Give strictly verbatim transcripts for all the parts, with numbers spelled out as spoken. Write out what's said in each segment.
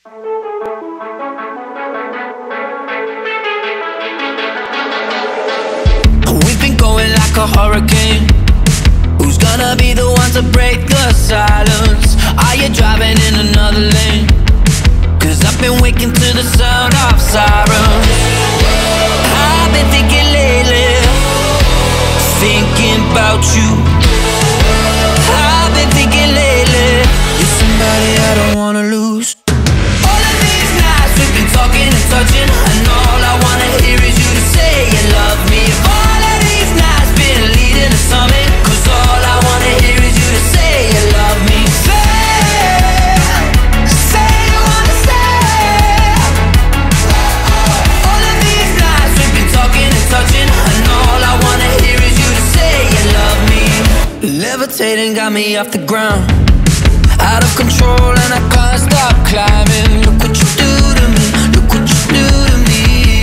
We've been going like a hurricane. Who's gonna be the one to break the silence? Are you driving in another lane? Cause I've been waking to the sound of sirens. I've been thinking lately, thinking about you. I've been thinking lately, you're somebody I don't wanna lose. All of these nights we've been talking and touching, and all I wanna hear is you to say you love me. If all of these nights been leading to something, cause all I wanna hear is you to say you love me. Say, say you wanna say. All of these nights we've been talking and touching, and all I wanna hear is you to say you love me. Levitating got me off the ground, out of control and I can't stop climbing. Look what you do to me, look what you do to me.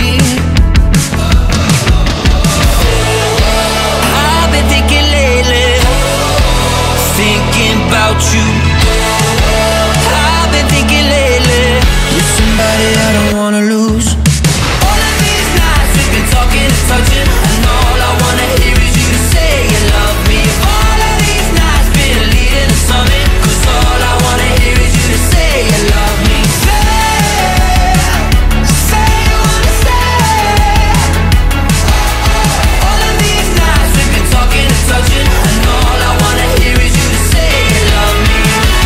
I've been thinking lately, thinking about you. I've been thinking lately, you're somebody I don't wanna lose. All of these nights we've been talking and touching, and all I wanna hear is you to say you love me. If all of these nights been leading to something, cause all I wanna hear is you to say you love me. Say, say you wanna say. All of these nights we've been talking and touching, and all I wanna hear is you to say you love me.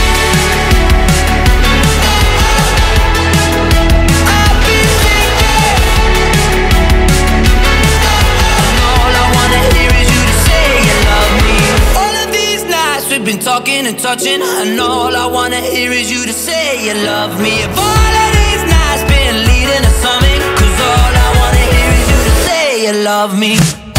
I've been thinking, and all I wanna hear is you to say you love me. All of these nights we've been talking and touching, and all I wanna hear is you to say you love me. If all of these nights been leading to something, cause all I wanna hear is you to say you love me.